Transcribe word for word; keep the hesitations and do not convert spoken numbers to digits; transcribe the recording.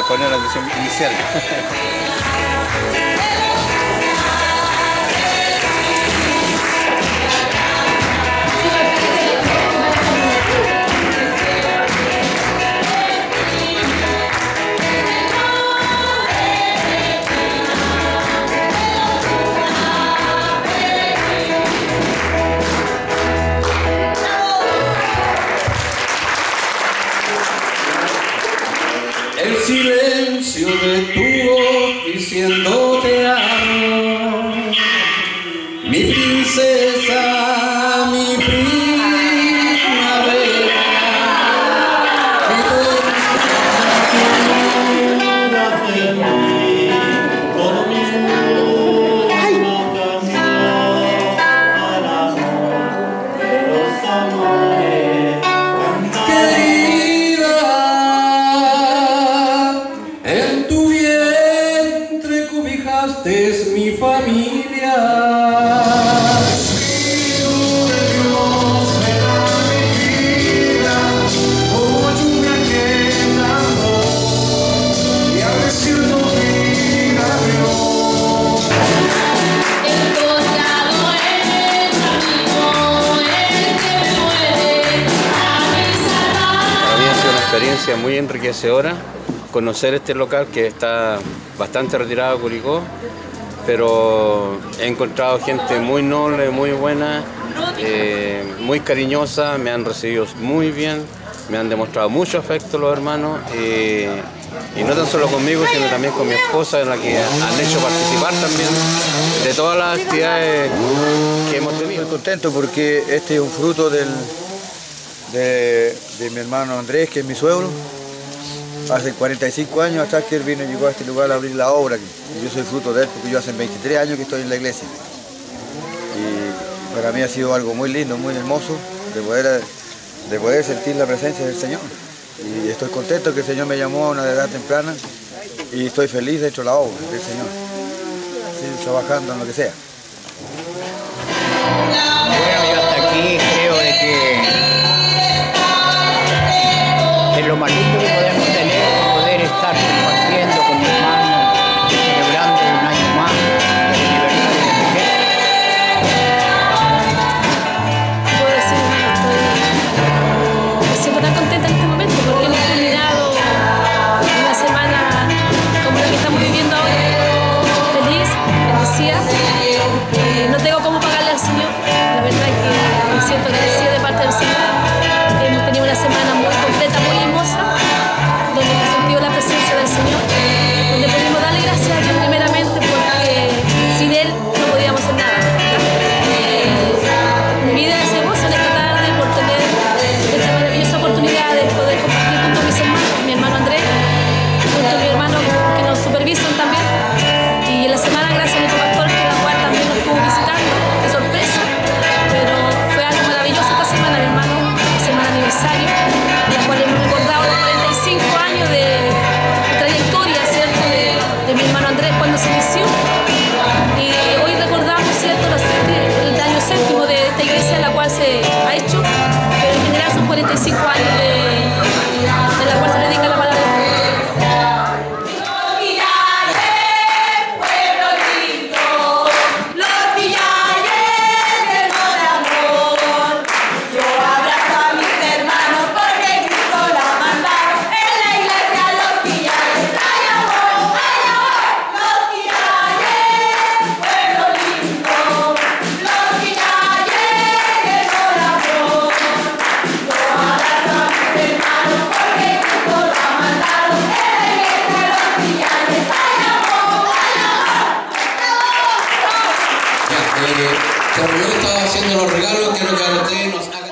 poner la atención inicial. El silencio de tu voz diciendo te amo, mi princesa, mi primavera, mi es mi familia. Espíritu de Dios, será mi vida, como lluvia que enamoró, y al desierto vida Dios. El collado es amigo, el que me muere a mi salvar. Para mí ha sido una experiencia muy enriquecedora conocer este local que está bastante retirado de Curicó, pero he encontrado gente muy noble, muy buena, eh, muy cariñosa, me han recibido muy bien, me han demostrado mucho afecto los hermanos, eh, y no tan solo conmigo, sino también con mi esposa, en la que han hecho participar también de todas las actividades que hemos tenido. Estoy contento porque este es un fruto del, de, de mi hermano Andrés, que es mi suegro. Hace cuarenta y cinco años atrás que él vino y llegó a este lugar a abrir la obra, y yo soy fruto de él porque yo hace veintitrés años que estoy en la iglesia. Y para mí ha sido algo muy lindo, muy hermoso de poder, de poder sentir la presencia del Señor. Y estoy contento que el Señor me llamó a una edad temprana y estoy feliz dentro de la obra del Señor, seguir trabajando en lo que sea. Bueno, yo hasta aquí creo de que es lo más lindo que podemos tener, poder estar compartiendo con mi hermano, celebrando un año más de libertad y de riqueza. Puedo decir, estoy, me siento tan contenta en este momento porque hemos terminado una semana como la que estamos viviendo ahora, feliz, bendecida. Eh, no tengo cómo pagarle al Señor, la verdad es que me siento agradecida de parte del Señor. Hemos tenido una semana muy completa, muy hermosa, donde hemos sentido la presencia del Señor, donde pudimos darle gracias a Dios primeramente porque sin Él no podíamos hacer nada. Eh, mi vida se goza en esta tarde por tener esta maravillosa oportunidad de poder compartir junto a mis hermanos, mi hermano Andrés, junto a mi hermano que nos supervisan también, y en la semana gracias a nuestro pastor, que la cual también nos estuvo visitando de sorpresa, pero fue algo maravilloso esta semana, mi hermano, semana aniversario, en la cual hemos recordado los cuarenta y cinco años de trayectoria, ¿cierto?, de, de mi hermano Andrés cuando se inició, y hoy recordamos, ¿cierto?, la séptima, el año séptimo de esta iglesia, la cual se ha hecho, pero en general son cuarenta y cinco años de, de la cual se predica la palabra de Dios. Como yo estaba haciendo los regalos, quiero que a ustedes nos hagan